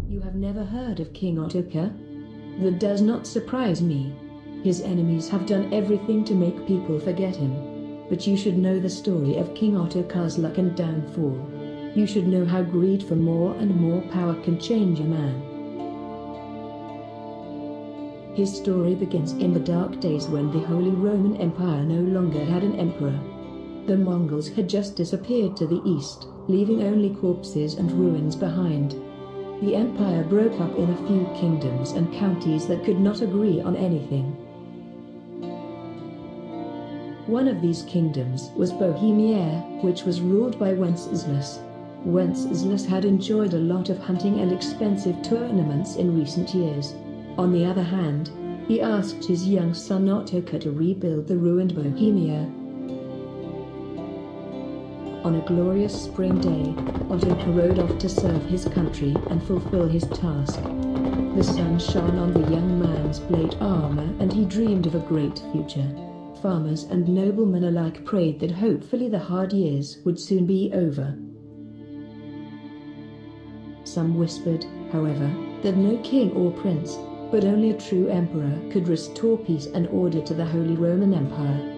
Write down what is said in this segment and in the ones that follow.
You have never heard of King Ottokar? That does not surprise me. His enemies have done everything to make people forget him. But you should know the story of King Ottokar's luck and downfall. You should know how greed for more and more power can change a man. His story begins in the dark days when the Holy Roman Empire no longer had an emperor. The Mongols had just disappeared to the east, leaving only corpses and ruins behind. The empire broke up in a few kingdoms and counties that could not agree on anything. One of these kingdoms was Bohemia, which was ruled by Wenceslas. Wenceslas had enjoyed a lot of hunting and expensive tournaments in recent years. On the other hand, he asked his young son Ottokar to rebuild the ruined Bohemia. On a glorious spring day, Ottokar rode off to serve his country and fulfill his task. The sun shone on the young man's plate armor and he dreamed of a great future. Farmers and noblemen alike prayed that hopefully the hard years would soon be over. Some whispered, however, that no king or prince, but only a true emperor could restore peace and order to the Holy Roman Empire.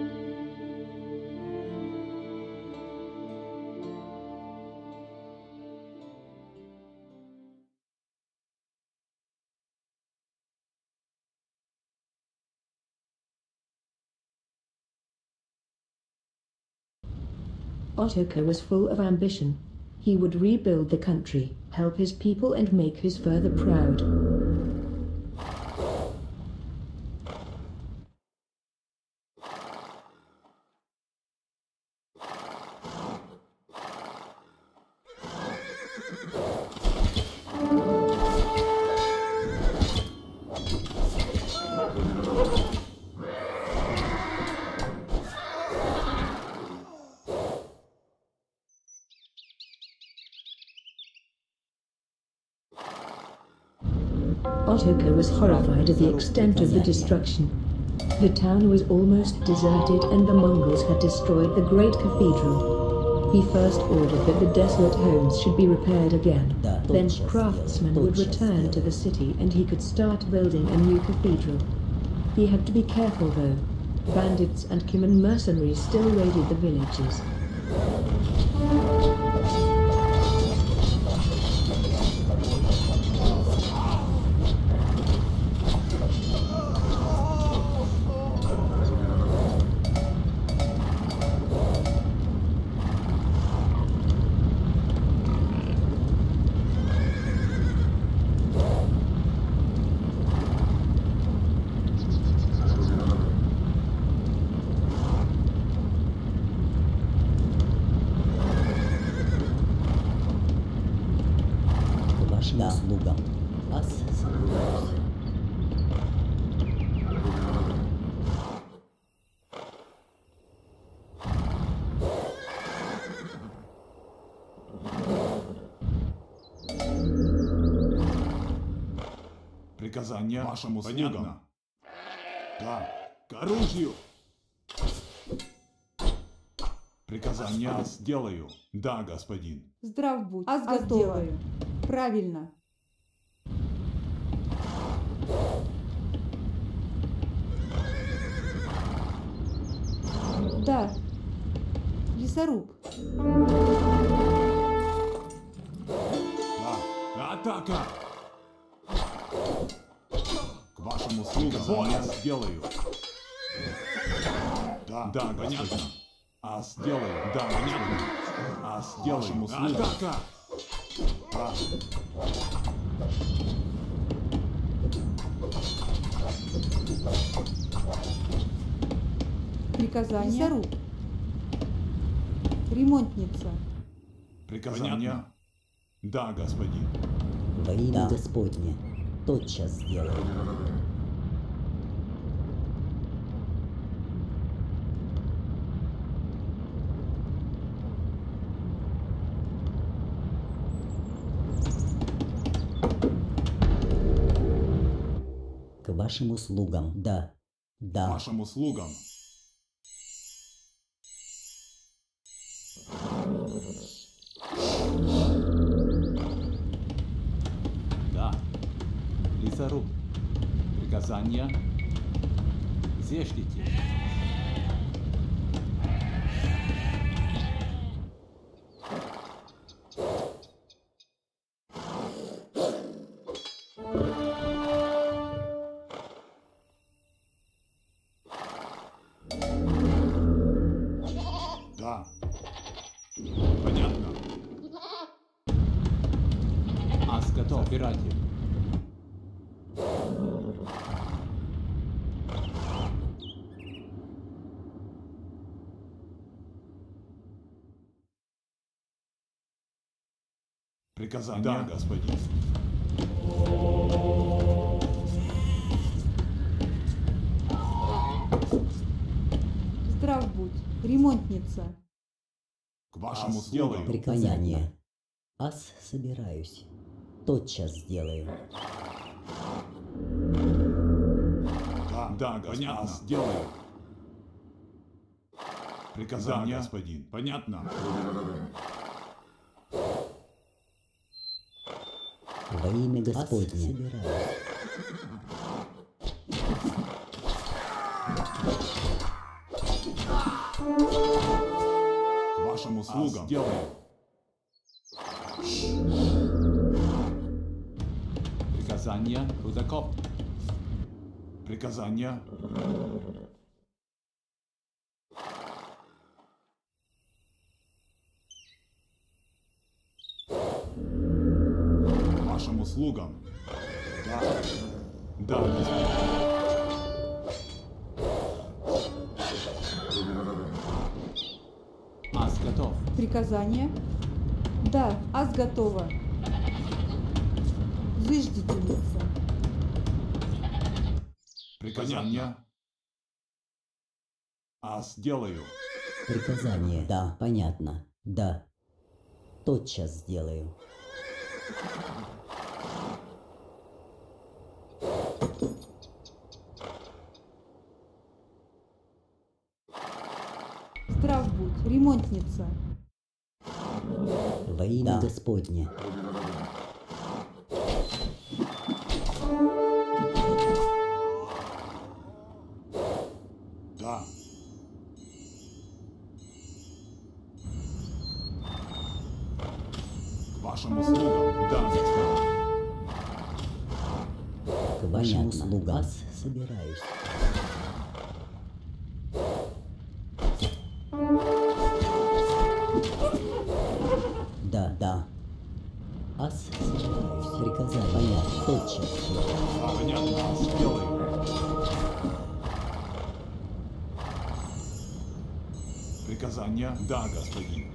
Ottokar was full of ambition. He would rebuild the country, help his people and make his father proud. Ottokar was horrified at the extent of the destruction. The town was almost deserted and the Mongols had destroyed the great cathedral. He first ordered that the desolate homes should be repaired again. Then craftsmen would return to the city and he could start building a new cathedral. He had to be careful though. Bandits and Cuman mercenaries still raided the villages. Услугам. Вас слушаюсь. Приказание вашему слугам. Да, к оружию. Приказание сделаю. Да, господин. Здрав будь. Сделаю. Правильно. Да. Лесоруб. Да. Атака! К вашему слугам сделаю. Да, да, понятно. Сделаю. Да, понятно. Сделаю. Атака! Да. Приказание. Лесоруб. Ремонтница. Приказание. Понятно. Да, господин. Во имя Господне. Тотчас сделаю. К вашим услугам. Да. Да. Вашим услугам. Да. Лесоруб. Приказание. Зештите. Да. Понятно. Ас готов. Собирайте. Приказание. Да, господин. Здрав будь, ремонтница. К вашему Ас, сделаю. Приказание. Ас, собираюсь. Тотчас сделаю. Да, понятно. Сделаю. Приказание. Да, господин. Понятно. Во имя Господне. Собираюсь. К вашим услугам. Сделаю. Приказание. Рудокоп. Приказание. К вашим услугам. Да. Да, господин. Ас готов. Приказание? Да, ас готова. Зыждительница. Приказание. Ас делаю. Приказание. Да, понятно. Да. Тотчас сделаю. Здрав будь, ремонтница. Во имя Господне. Да. К вашим услугам. Да, господин. К вашим услугам. Ас, собираюсь. Да, да. Ас, собираюсь. Приказание. Понятно. Тотчас. Да, понятно. Ас делаю. Приказание. Да, господин.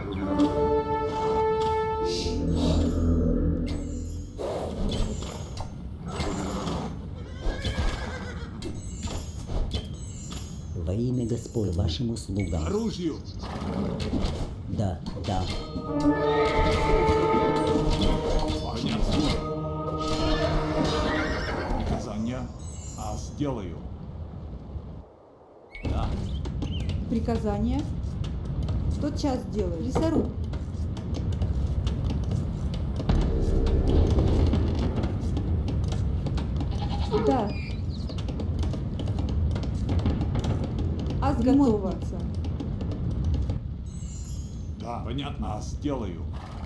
Во имя Господь вашим услугам. Оружию. Да, да. Понятно. Приказание. Ас делаю. Да. Приказание? Тотчас делаю. Лесоруб. Да. Ас готова. Да, понятно. Ас делаю.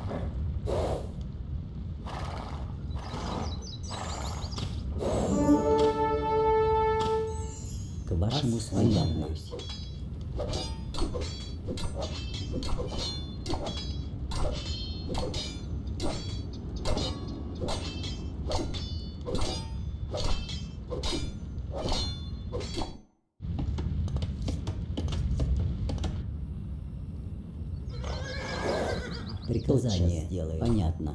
К вашим услугам. Приказание сделаю. Понятно.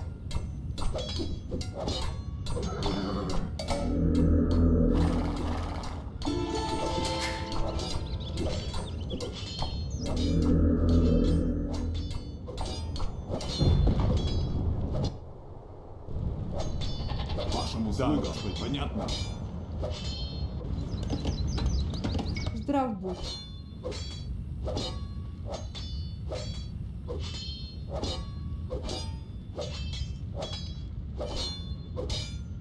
Вашим услугам. Да, Господь, понятно. Здрав будь.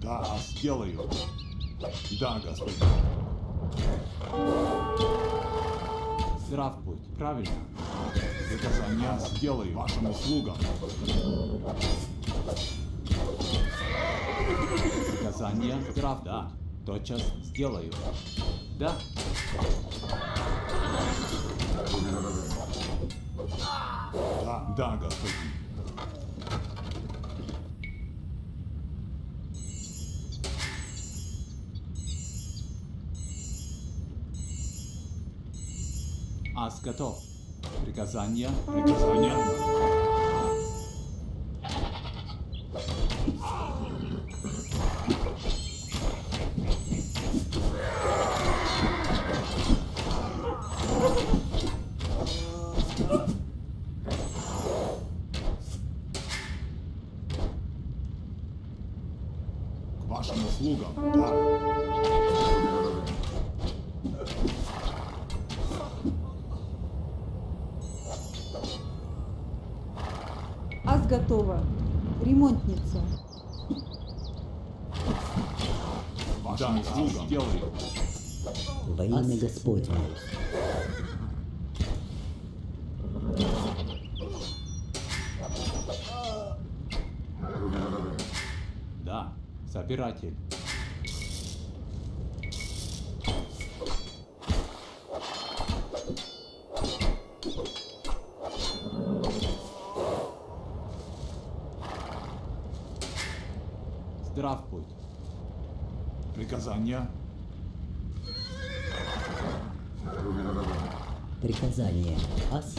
Да, сделаю. Да, господин. Здравствуйте. Правильно. Приказание сделаю вашим услугам. Приказание. Да. Тотчас сделаю. Да. Да, господин. Ас готов. Приказание. Приказание. К вашим услугам. Да. Ас готова. Ремонтница. Вашим услугам. Сделаю. Во имя Господне. Да. Собиратель. Здравствуйте. Приказание. Приказание. Ас.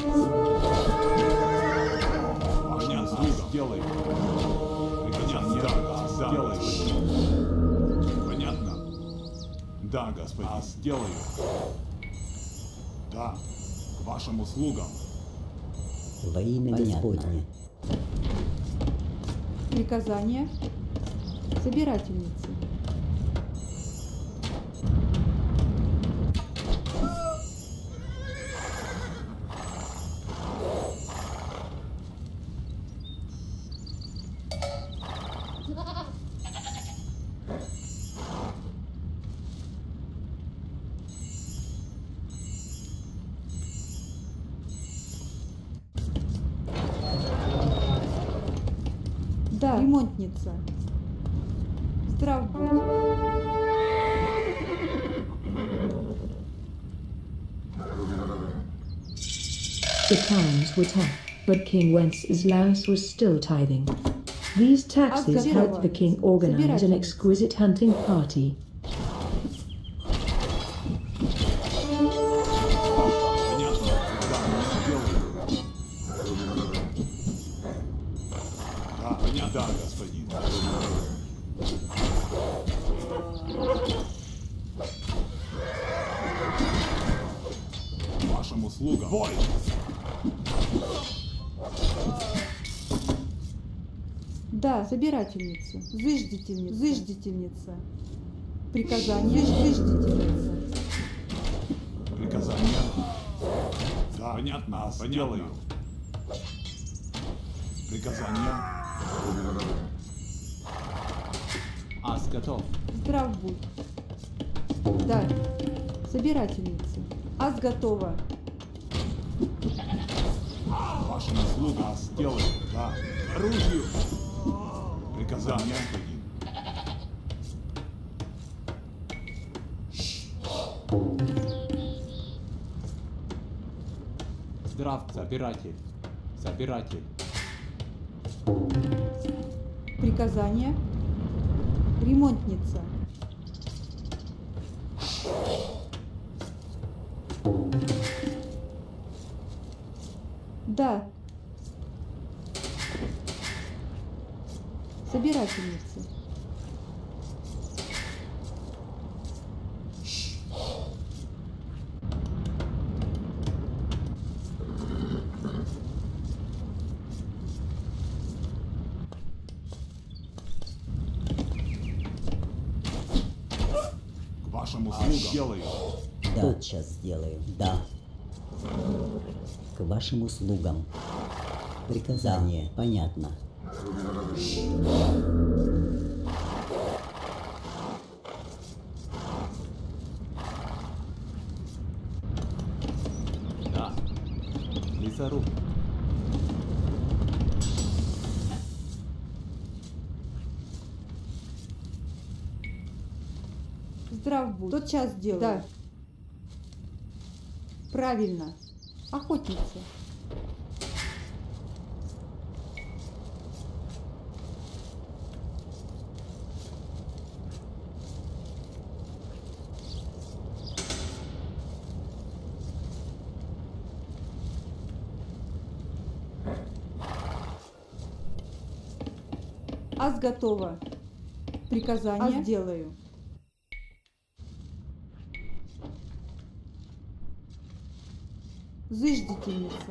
Вашим услугам. Сделаю. Приказание. Да, Сделаю. Понятно? Да, господин. Сделаю. Да. К вашим услугам. Во имя Господне. Приказание. Собирательницы. Да, ремонтница. Здрав будь. The towns were tough, but King Wenceslaus was still tithing. These taxes helped the king organize an exquisite hunting party. Понятно? Сделаю. Да, господин. К вашим услугам. Бой! Да, собирательница. Зыждительница. Зыждительница. Приказание. Зыждительница. Приказание. Да, понятно. Сделаю. Приказание. Ас готов. Здрав будь. Да, собирательница. Ас готова. Вашим услугам. Сделаю. Да. Оружию. Приказание, господин. Здравствуйте. Собиратель. Собиратель. Приказание. Ремонтница. Да. Собирательница. К вашим услугам. Сделаю. Да. Тотчас сделаю. Да. К вашим услугам. Приказание. Понятно. Здрав будь. Тотчас сделаю. Да. Правильно. Охотница. Ас готова. Приказание. Ас делаю. Зыждительница.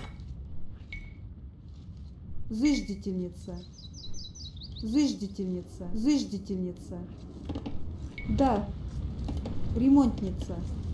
Зыждительница. Зыждительница. Зыждительница. Да. Ремонтница.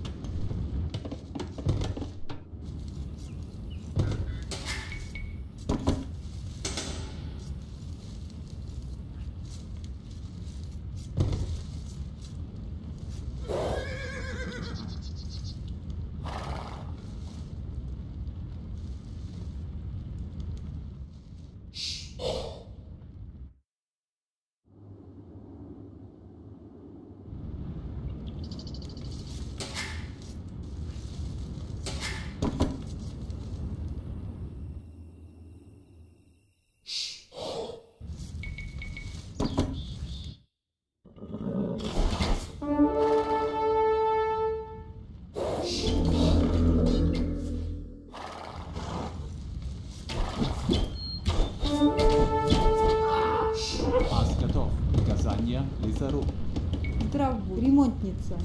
Ас готов. Приказание Лизару. Здрав будь. Ремонтница.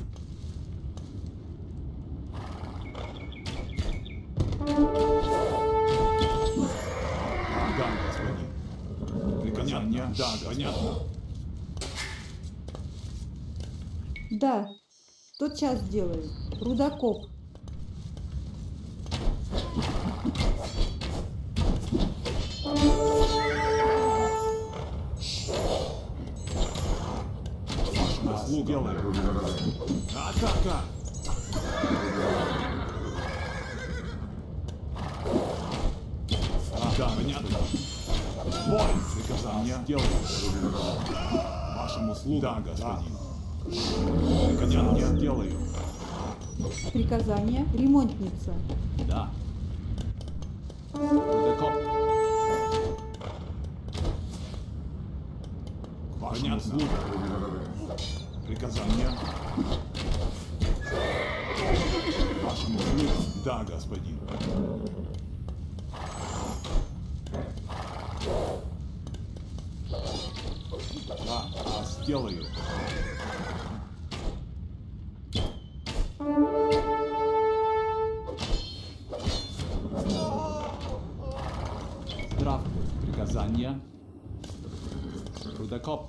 Да, господин. Приказание. Да, понятно. Да. Тотчас делаю. Рудокоп. Сделай. Атака! Да, понятно. Бой! Приказание. Сделай. Вашим услугам, да, господин. Приказание. Сделаю. Приказание. Ремонтница. Да. Рудокоп. Понятно. Приказание. Вашим услугам. Да, господин. Да, сделаю. Здравствуй. Приказание. Рудокоп.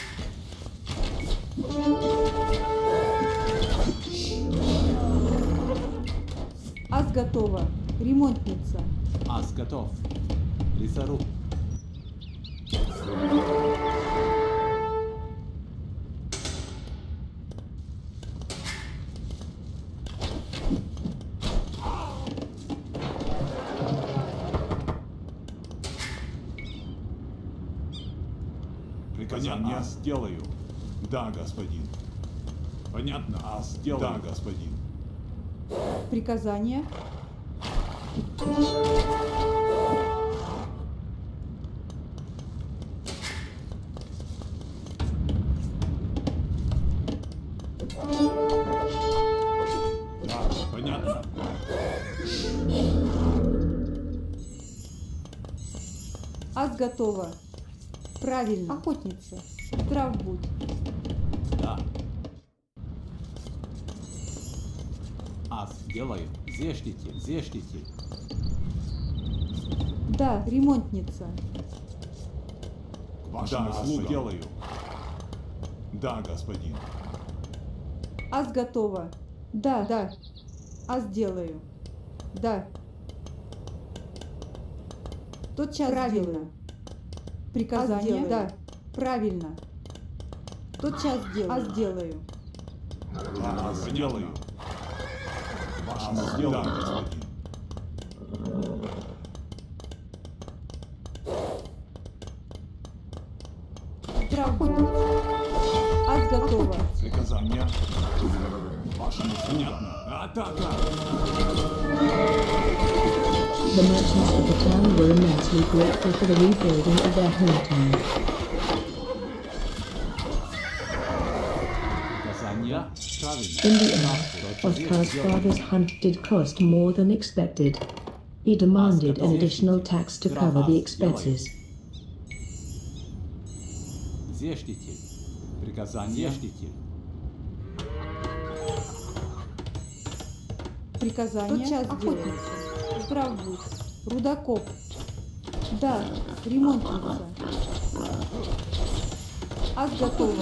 Ас готова. Ремонтница. Ас готов. Лизару. Приказание. Сделаю. Да, господин. Понятно. Сделаю. Да, господин. Приказание. Да, понятно. Ас готова. Правильно. Охотница. Здрав будь. Да. Ас делаю. Зештитель, зештитель. Да, ремонтница. Вашим услугам. Делаю. Да, господин. Ас готова. Да, да. Ас делаю. Да. Тотчас правильно. Приказание. Да. Правильно. Тотчас делаю. Ас делаю. Да, сделаю. Вашим услугам. Да, господин. Охотница. Ас Ас готова. Приказание. Вашему понятно. Атака! The merchants of the town were immensely grateful for the rebuilding of their hometown. Приказание. Правильно. In the end, Oscar's father's hunt did cost more than expected. He demanded an additional tax to cover the expenses. Зештитель. Приказание. Зештитель. Приказание. Тотчас охотница. Здрав будь. Рудокоп. Да, ремонтница. Ас готова.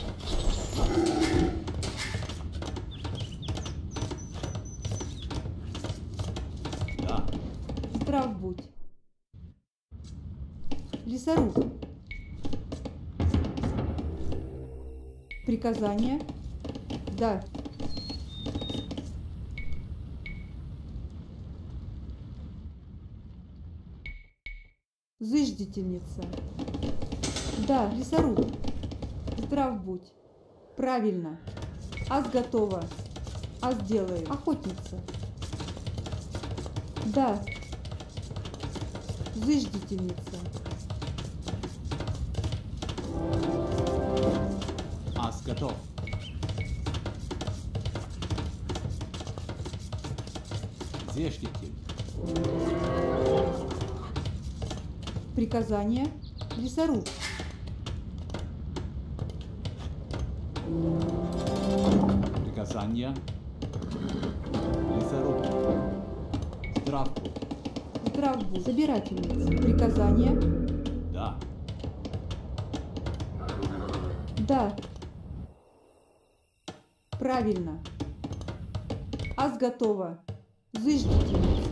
Да. Здрав будь. Лесоруб. Приказание. Да. Зыждительница. Да, лесоруб. Здрав будь. Правильно. Ас готова. Ас делаю. Охотница. Да. Зыждительница. Ас готов. Зештитель. Приказание. Лесоруб. Приказание. Лесоруб. Здравствуй. Здрав будь. Собирательница. Приказание. Да. Да. Правильно. Ас готова. Зыждительница.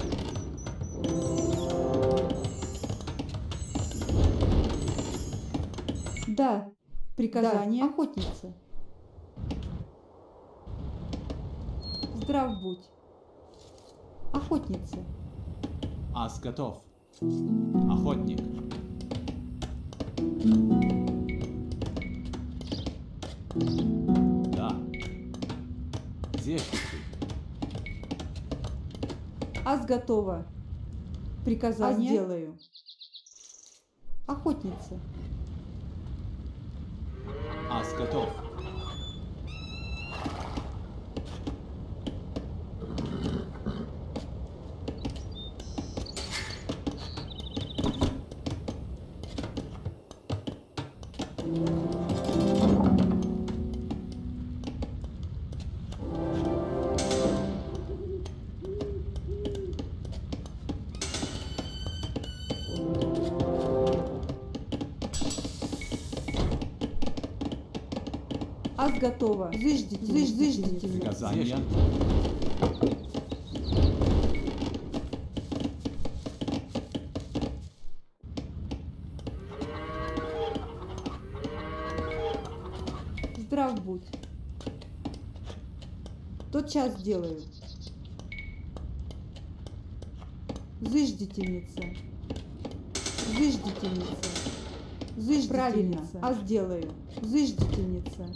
Да. Приказание. Да. Охотница. Здрав будь. Охотница. Ас готов. Охотник. Да. Зештитель. Ас готова. Приказание. Ас делаю. Охотница. Ас готов. Ас готова. Зыждительница. Приказание. Здрав будь. Тотчас делаю. Зыждительница. Зыждительница. Зыждительница. Правильно. Ас делаю. Зыждительница.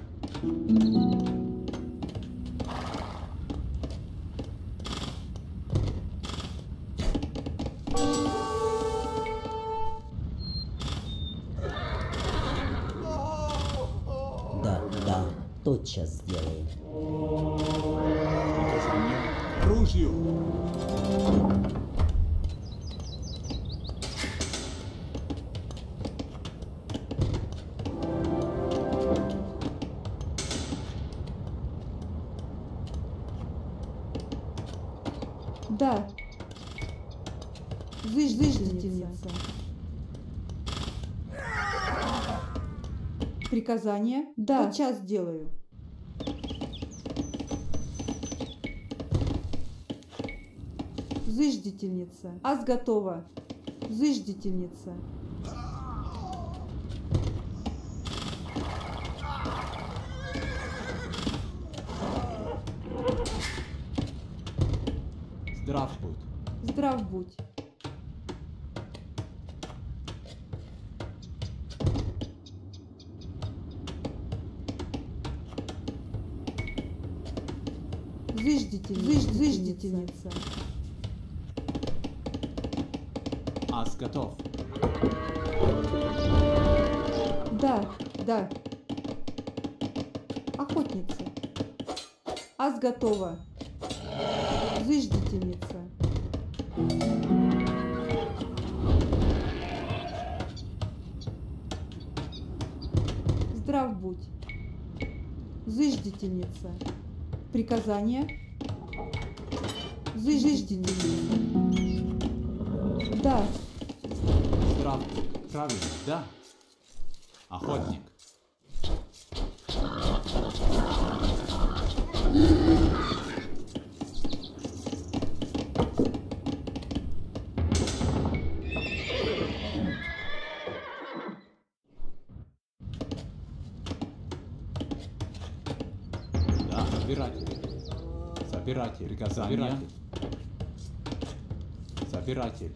Да, тотчас сделаю. Приказание. К ружью! Да. Зыждительница. Приказание. Да. Тотчас делаю. Зыждительница. Ас готова. Зыждительница. Здрав будь. Здрав будь. Зыждительница. Ас готов. Да. Охотница. Ас готова. Зыждительница. Здрав будь. Зыждительница. Приказание. Зыждительница. Да. Здравствуй. Правильно, да. Охотник. Да, собиратель. Собиратель. Приказание. Собиратель.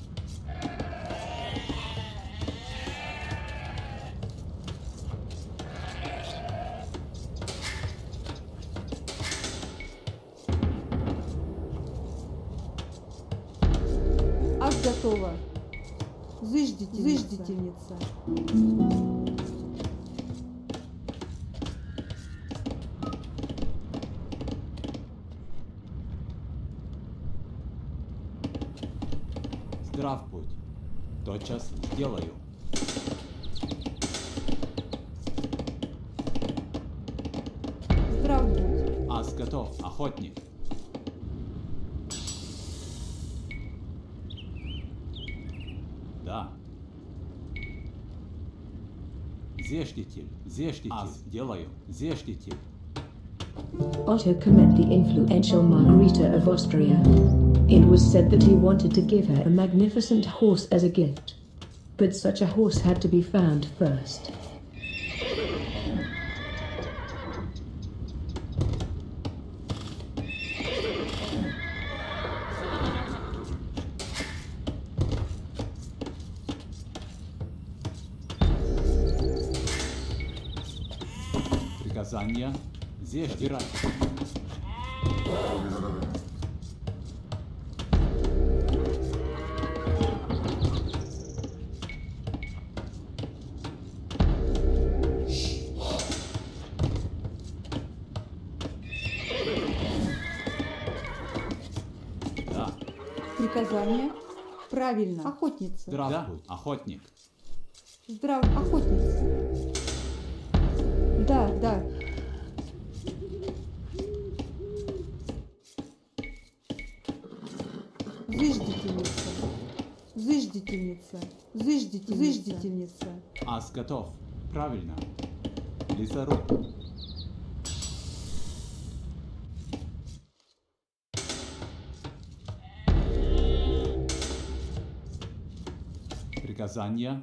Ас готова. Зыждительница. Здрав будь. Тотчас сделаю. Здрав будь. Ас готов. Охотник. Да. Зештитель. Ас делаю. Зештитель. Otto met the influential Margarita of Austria. It was said that he wanted to give her a magnificent horse as a gift. But such a horse had to be found first. Приказание. Зештитель. Да. Приказание. Правильно. Охотница. Здрав будь. Охотник. Здрав. Охотница. Да. Зыждительница. Ас готов. Правильно. Лесоруб. Приказание.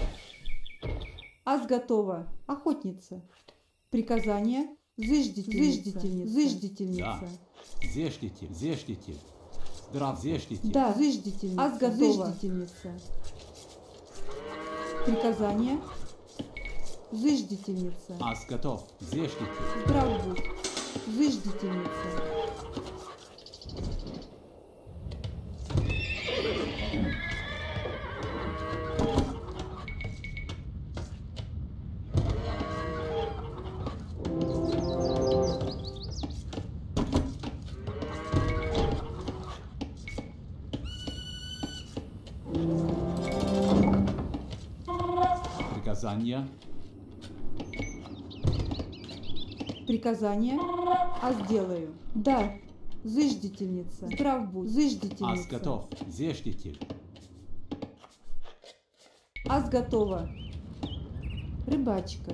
Ас готова. Охотница. Приказание. Зыждительница. Да. Зештитель. Здрав зештитель. Да, зыждительница. Ас готова. Зыждительница. Приказание. Зыждительница. Ас готов. Зештитель. Здрав будь. Зыждительница. Приказание. Приказание. Ас делаю. Да. Зыждительница. Здрав будь. Зыждительница. Ас готов. Зештитель. Ас готова. Рыбачка.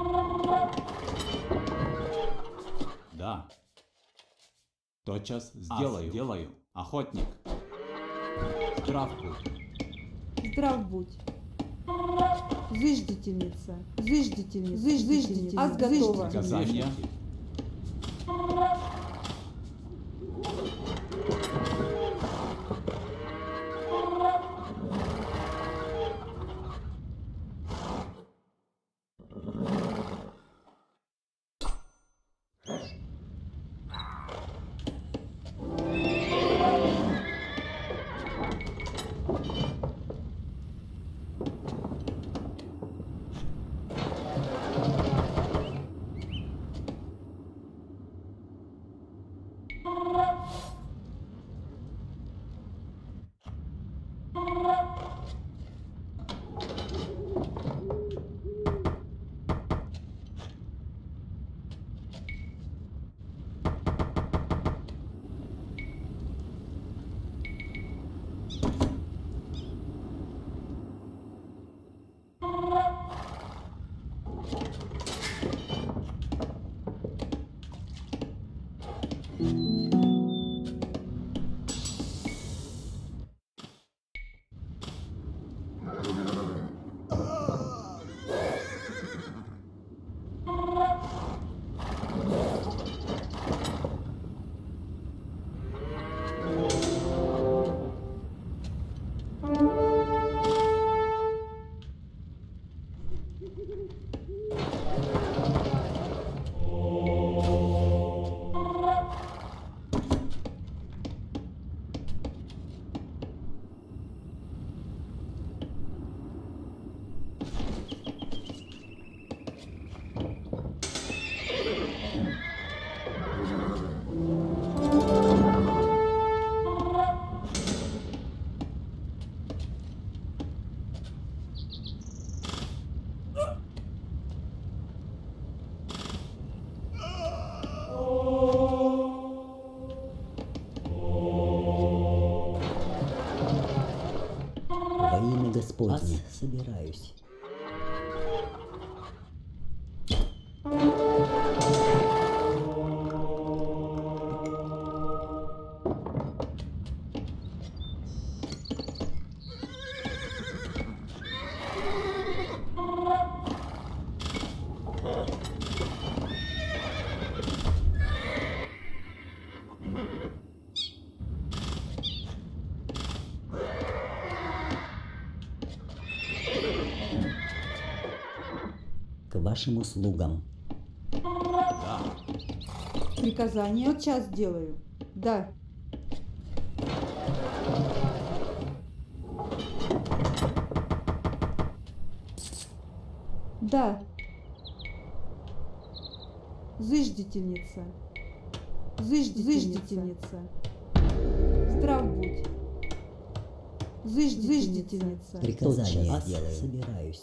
Да. Тотчас сделаю. Охотник. Здрав будь. Здрав будь. Зыждительница. Зыждительница. Ас готова. Приказание. Во имя Господне собираюсь. К вашим услугам. Да. Приказание тотчас делаю. Да. Да. Зыждительница. Зыждительница. Здрав будь. Зыждительница. Приказание Тотчас делаю. Собираюсь.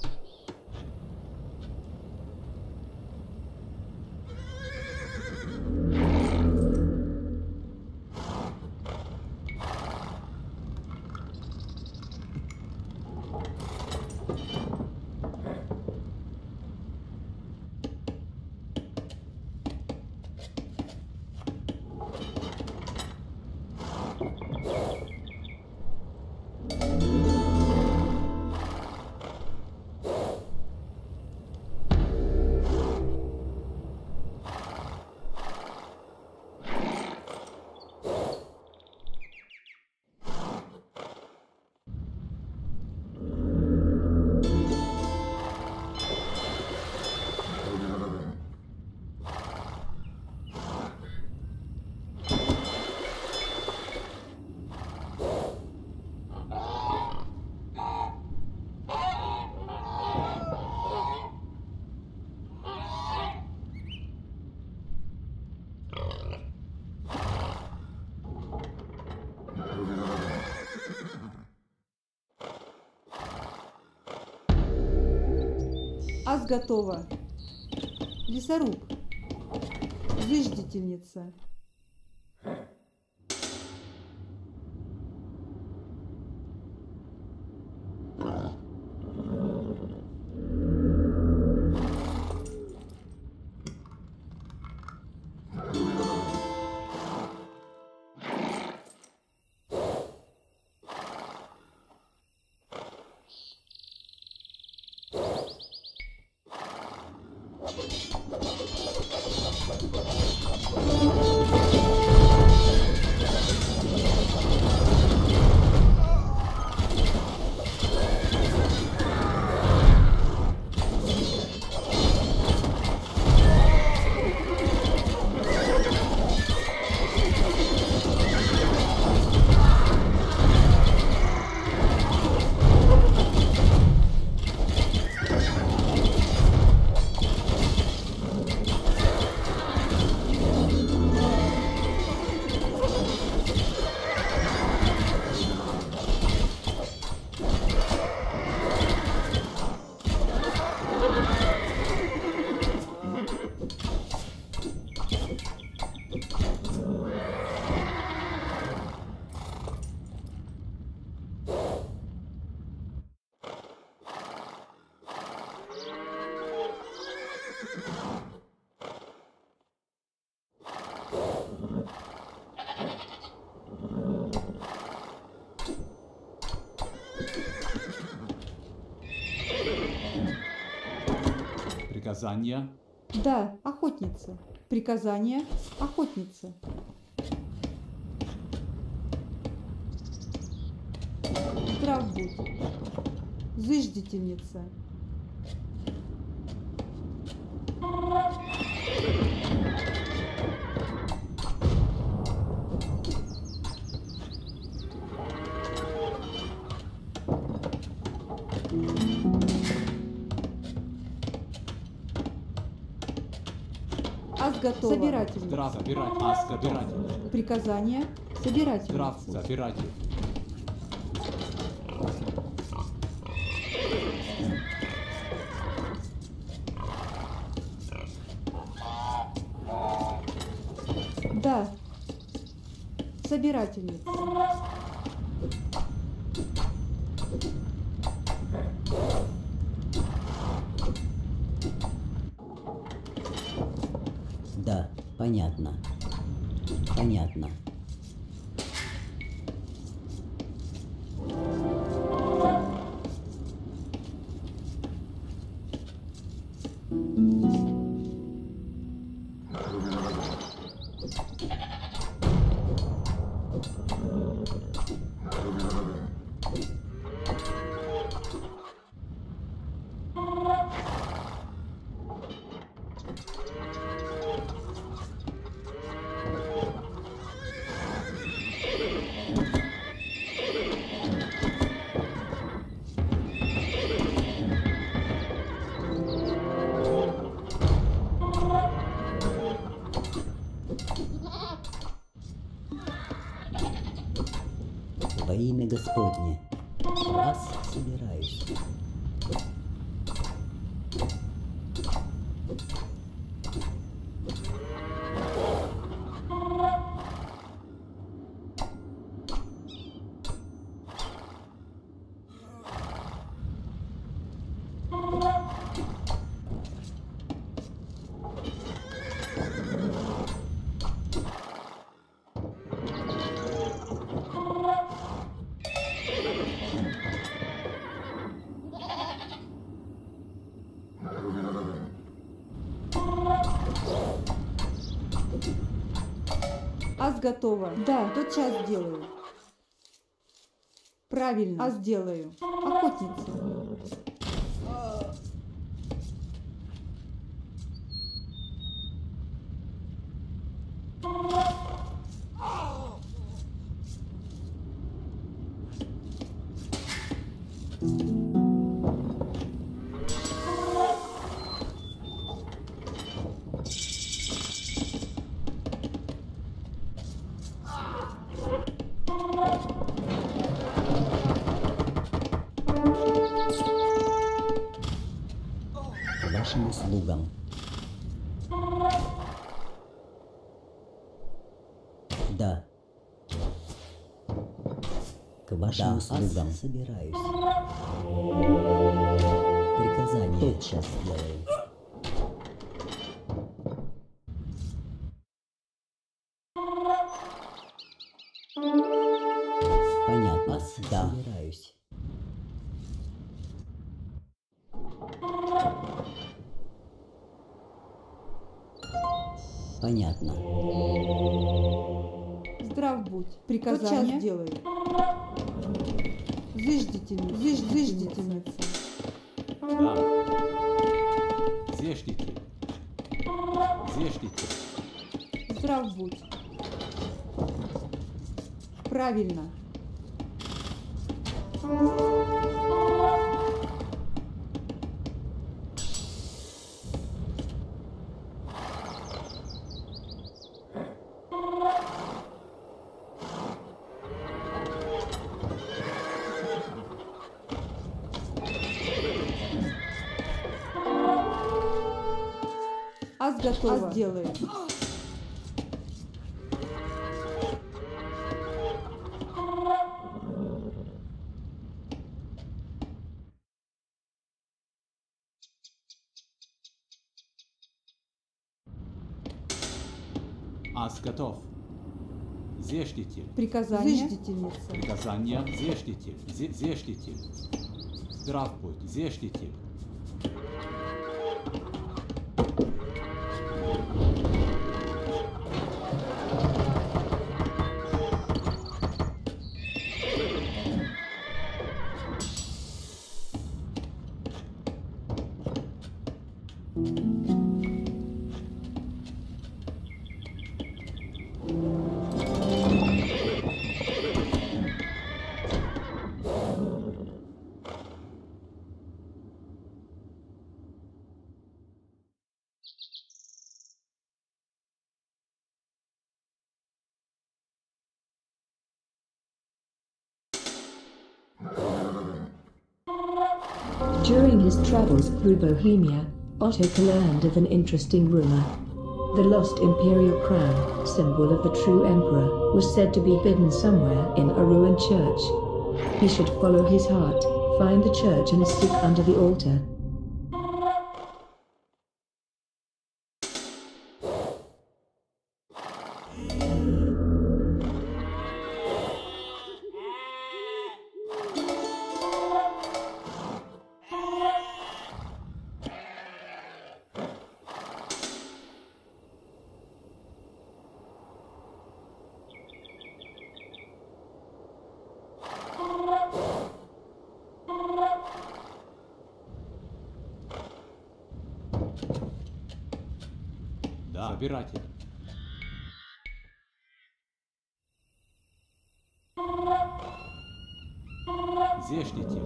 Ас готова. Лесоруб. Зыждительница. Приказание. Да, охотница. Приказание охотница. Здрав будь. Зыждительница. Ас готова. Собирательница. Здрав, собиратель. А, собиратель. Приказание собирательница. Здрав, собиратель. Да. Собирательница. Да, понятно. Понятно. Во имя Господне, вас собираюсь. Ас готова. Да, тотчас сделаю. Правильно. Ас сделаю. Охотница. К вашим услугам. Да. К вашим услугам. Собираюсь. Приказание тотчас сделаю. Понятно. Да. Собираюсь. Понятно. Здрав будь. Приказание тотчас делаю. Зыждительница. Зыждительница. Да. Зештите. Зештите. Здрав будь. Правильно. Ас готова. Ас делаю. Ас готов. Зештите. Приказание. Зыждительница. Приказание. Зештите. Зештите. Здрав будь. Зештите. During his travels through Bohemia, Otto learned of an interesting rumor. The lost imperial crown, symbol of the true emperor, was said to be hidden somewhere in a ruined church. He should follow his heart, find the church and seek under the altar. Да. Собиратель. Зештитель.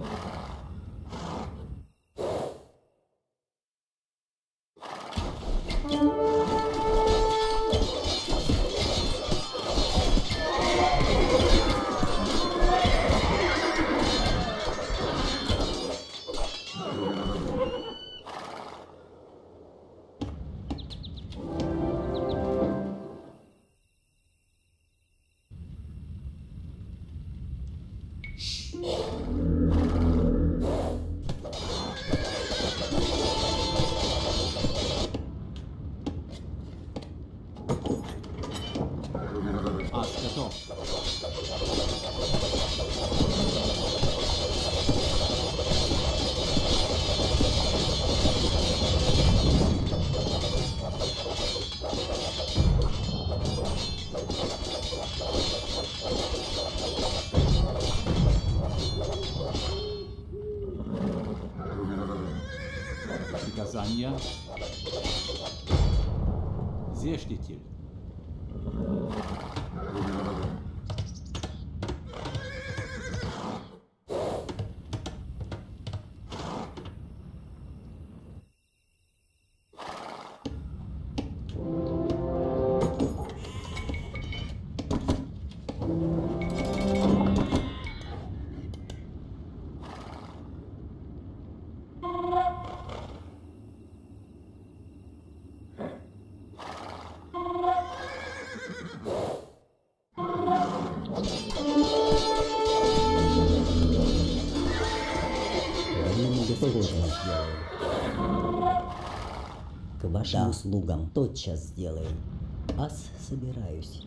Ас готов. Приказания. Зештитель. К вашим услугам тотчас сделаем. Ас собираюсь.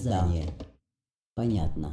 Приказание. Понятно.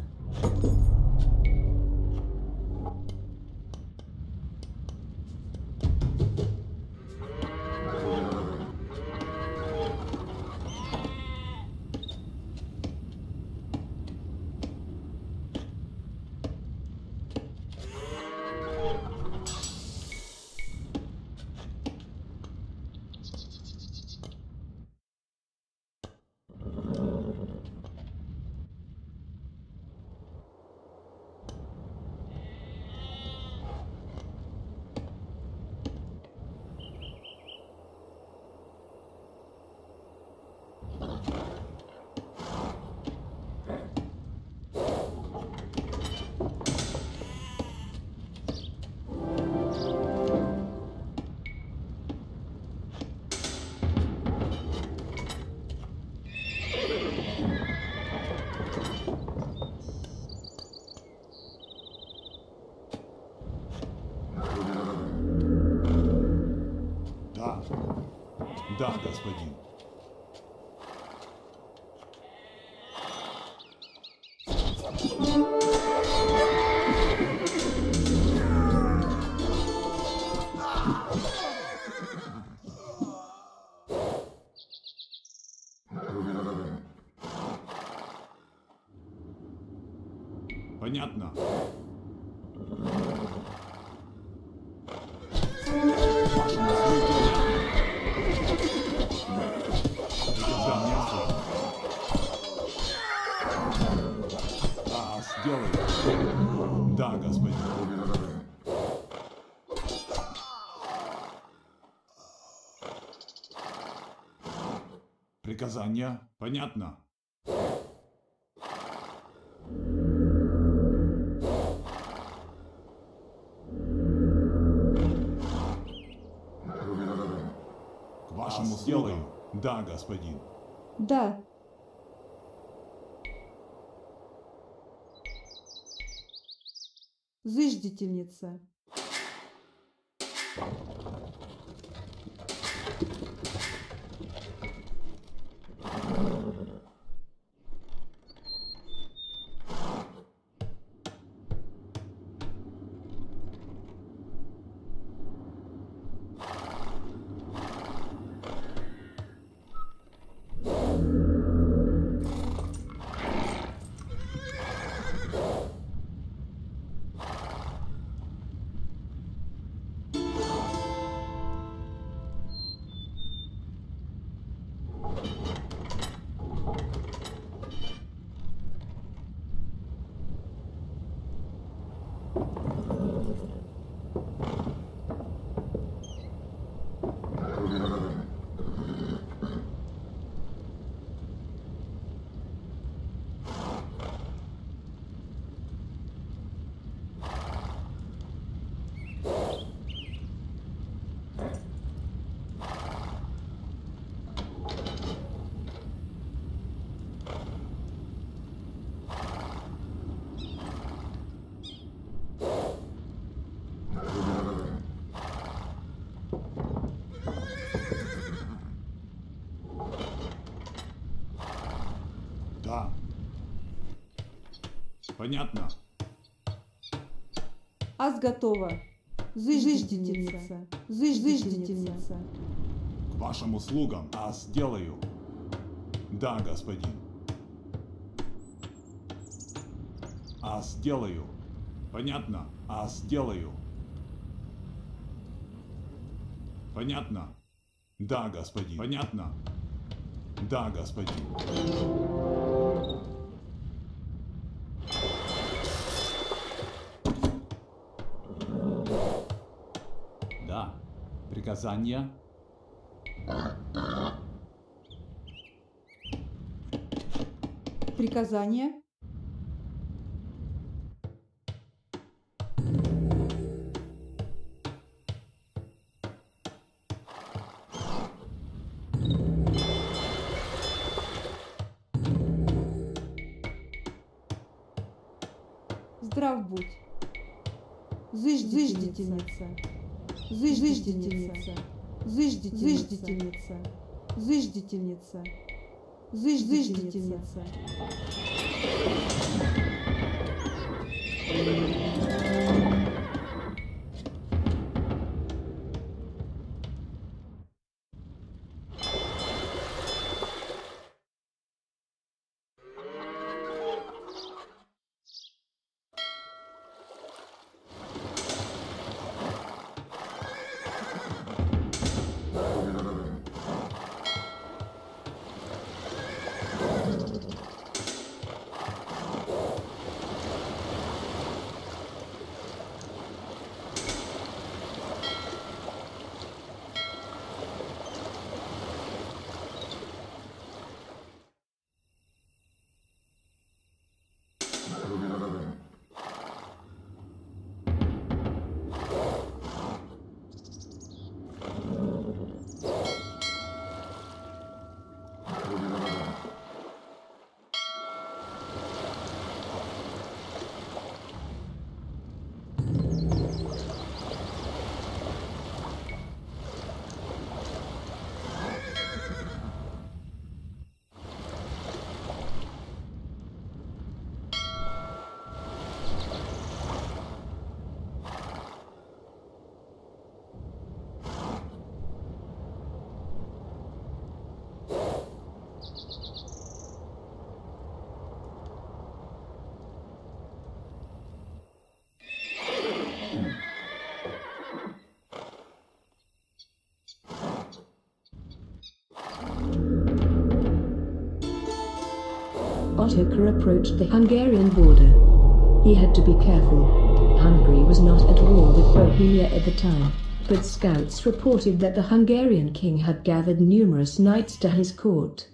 Да, господин. Понятно. Сделай. Да, господин. Приказания. Понятно. К вашему сделаю. Да, господин. Да. Зыждительница. Да. Понятно. Аз готова. Зыждительница. Зыждительница. К вашим услугам. Аз сделаю. Да, господин. Аз сделаю. Понятно. Аз сделаю. Понятно. Да, господин. Понятно. Да, господин. Да. Приказания. Приказание. Здрав будь. Зыждительница. Зыждительница. Зыждительница. Зыждительница. Зыждительница. Ottokar approached the Hungarian border. He had to be careful. Hungary was not at war with Bohemia at the time, but scouts reported that the Hungarian king had gathered numerous knights to his court.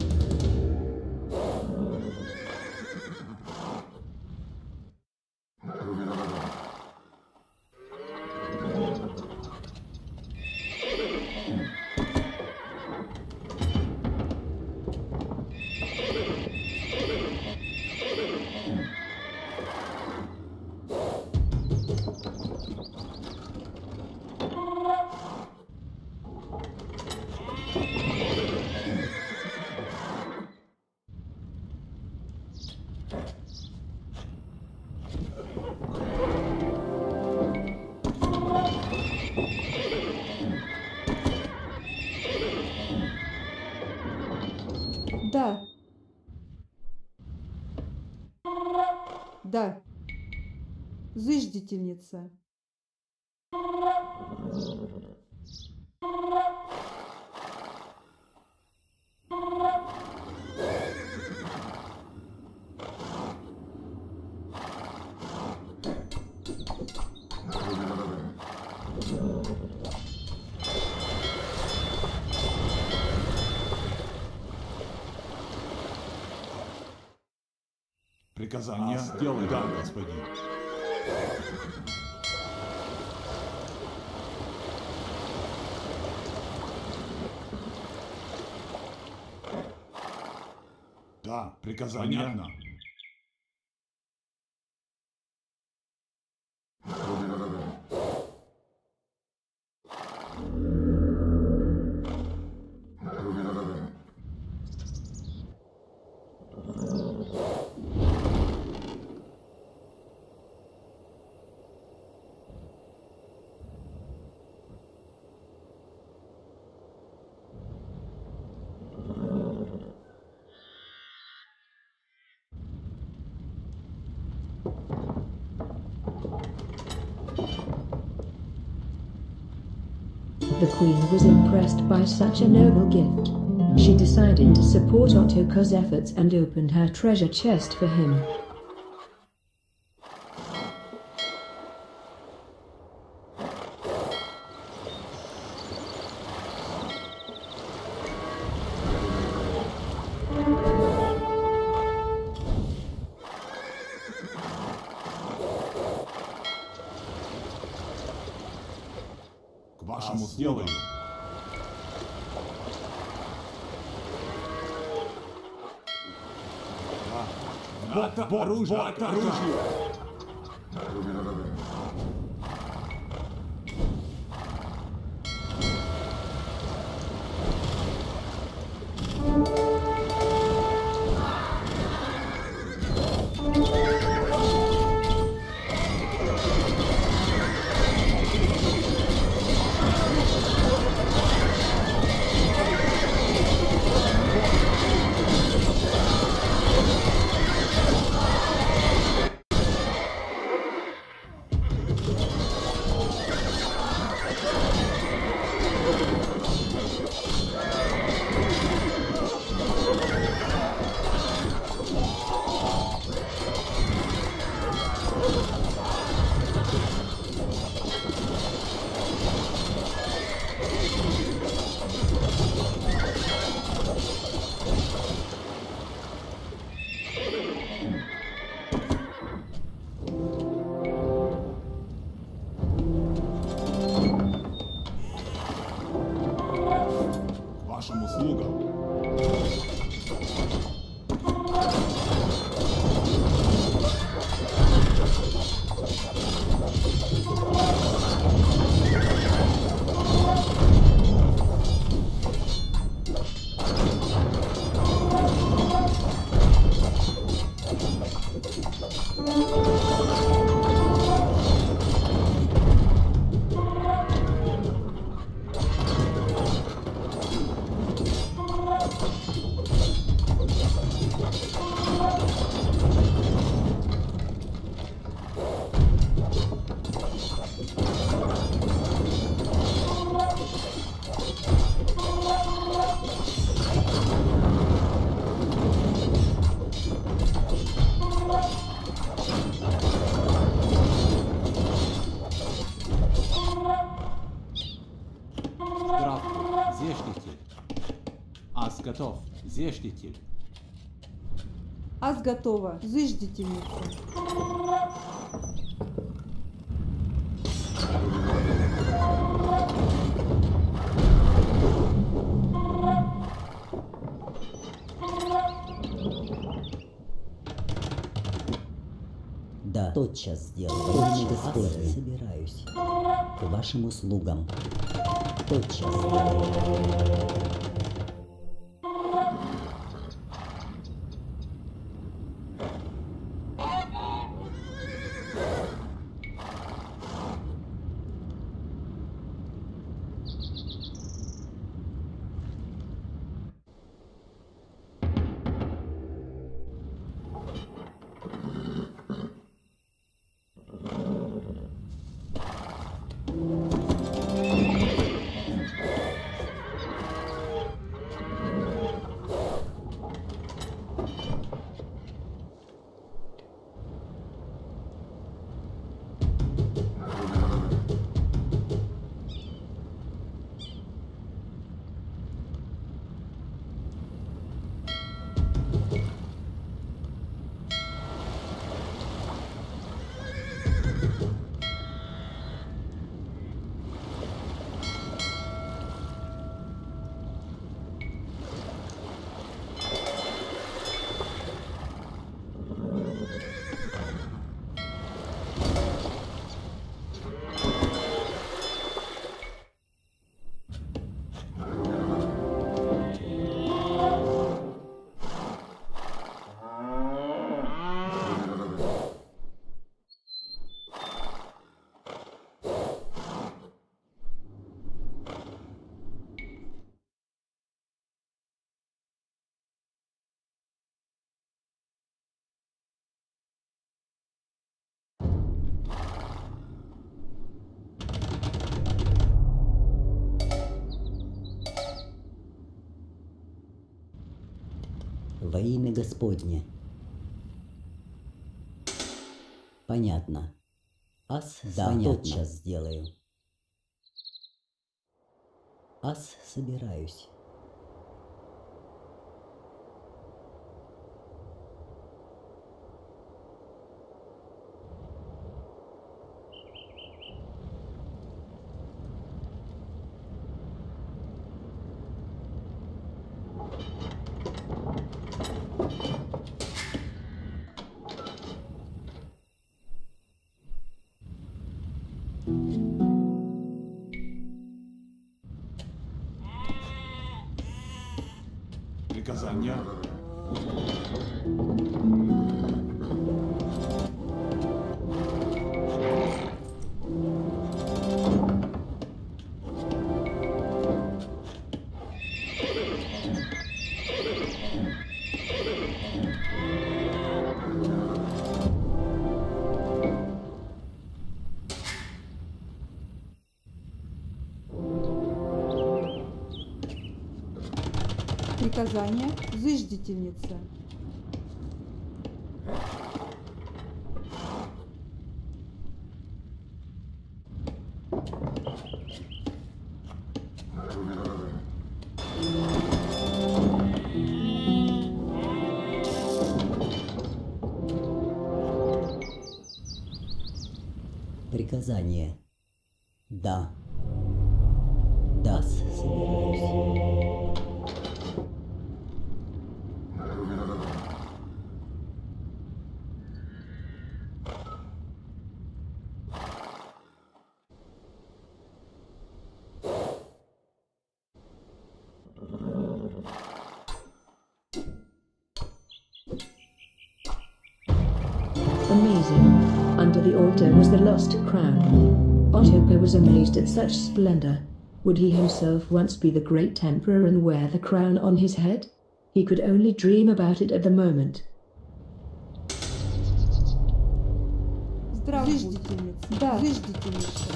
Да. Да. Зыждительница. Приказание сделай, да, господин. Да, приказание. Понятно. The queen was impressed by such a noble gift. She decided to support Ottokar's efforts and opened her treasure chest for him. Вашему сделаю. Да. Вот оружие, оружие. Вашим услугам. Здравствуй, зештитель. Ас готов, зештитель. Ас готова. Зыждительница. Да, тотчас сделаю. Тотчас господи, собираюсь. К вашим услугам. Тотчас сделаю. Во имя Господне. Понятно. Ас, да, понятно. Тотчас сделаю. Ас, собираюсь. Приказания. Приказание зыждительница. Приказание. Да. Да, собираюсь. Amazing. Under the altar was the lost crown. Ottokar was amazed at such splendor. Would he himself once be the great emperor and wear the crown on his head? He could only dream about it at the moment. Зыждительница. Да, зыждительница.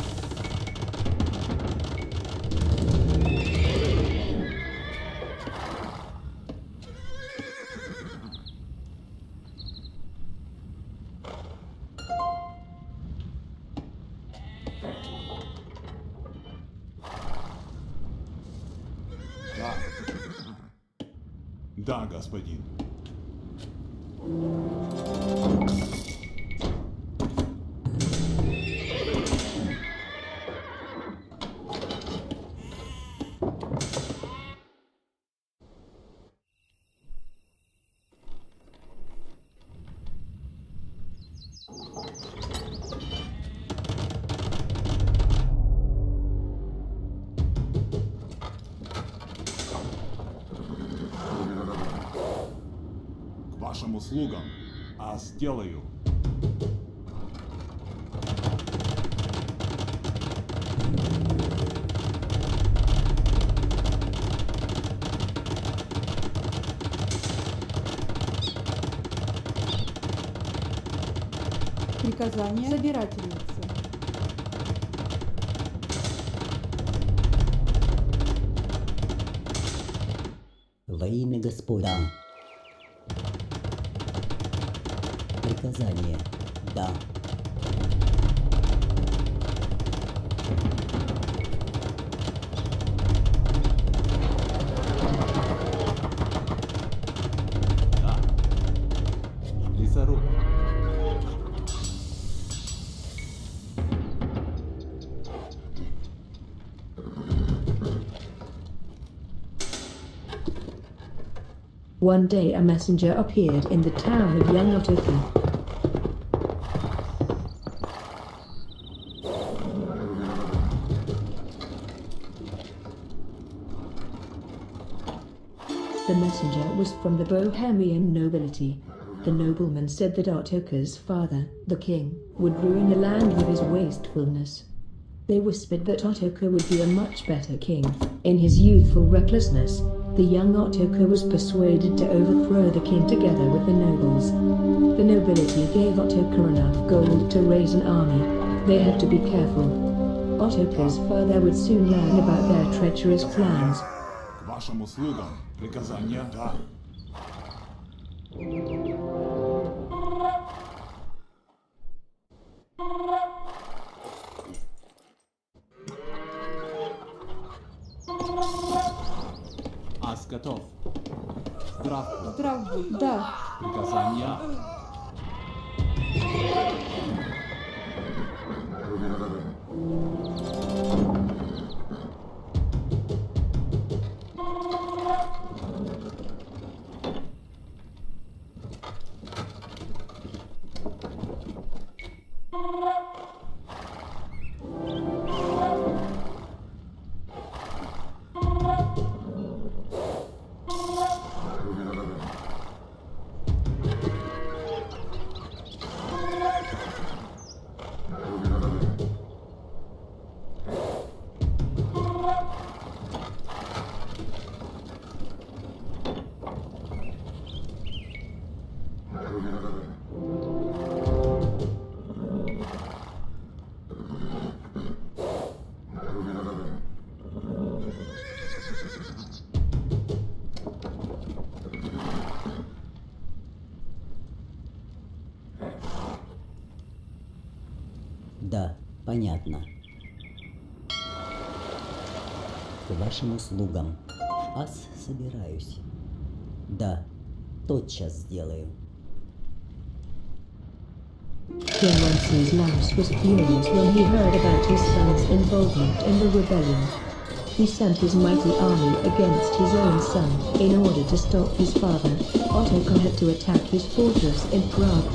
Да. Да, господин. К вашим услугам. А сделаю. Приказание собирательница. Во имя Господа. Приказание. Да. Да. Лесоруб. One day a messenger appeared in the town of young Ottokar. The messenger was from the Bohemian nobility. The nobleman said that Ottokar's father, the king, would ruin the land with his wastefulness. They whispered that Ottokar would be a much better king. In his youthful recklessness, the young Ottokar was persuaded to overthrow the king together with the nobles. The nobility gave Ottokar enough gold to raise an army. They had to be careful. Ottokar's father would soon learn about their treacherous plans. К вашим услугам. Приказание. Да. Ас готов. Здравствуй. Здрав будь. Да. Приказания. Понятно. К вашим услугам. Ас собираюсь. Да, тотчас сделаю. King Wences Laos was furious when he heard about his son's involvement in the rebellion. He sent his mighty army against his own son. In order to stop his father, Ottokar had to attack his fortress in Prague.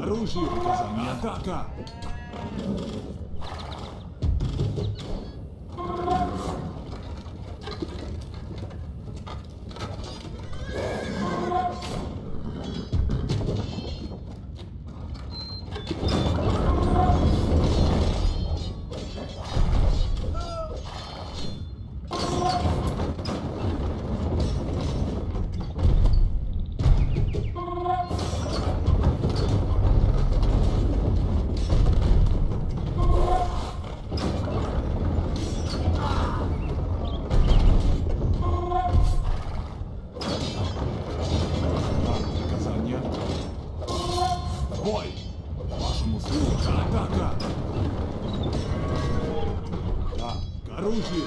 оружие! Приказание атака! Бой! Вашему слугу! Атака! Да, к оружию!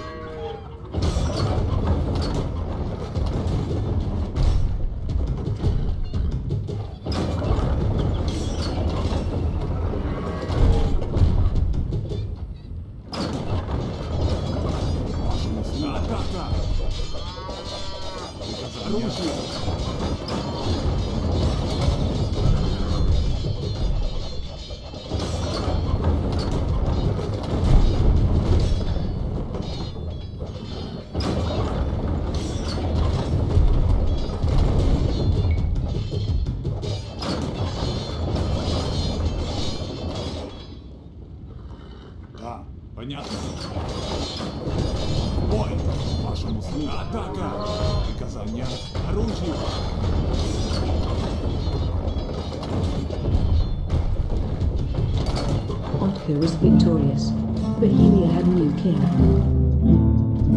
Вашему слугу! Атака! К оружию! Да, понятно. Бой! Вашему слугу! Атака! Приказание к оружию! Otto was victorious. Bohemia had new king.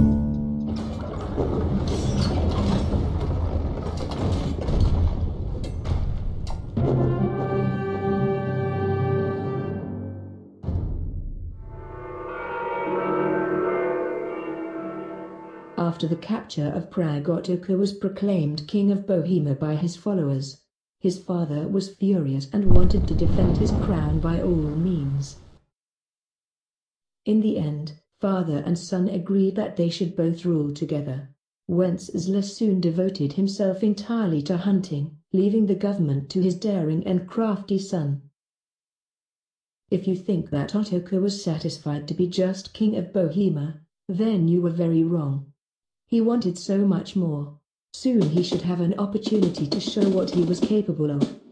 After the capture of Prague, Ottokar was proclaimed King of Bohemia by his followers. His father was furious and wanted to defend his crown by all means. In the end, father and son agreed that they should both rule together. Wenceslas soon devoted himself entirely to hunting, leaving the government to his daring and crafty son. If you think that Ottokar was satisfied to be just King of Bohemia, then you were very wrong. He wanted so much more. Soon he should have an opportunity to show what he was capable of.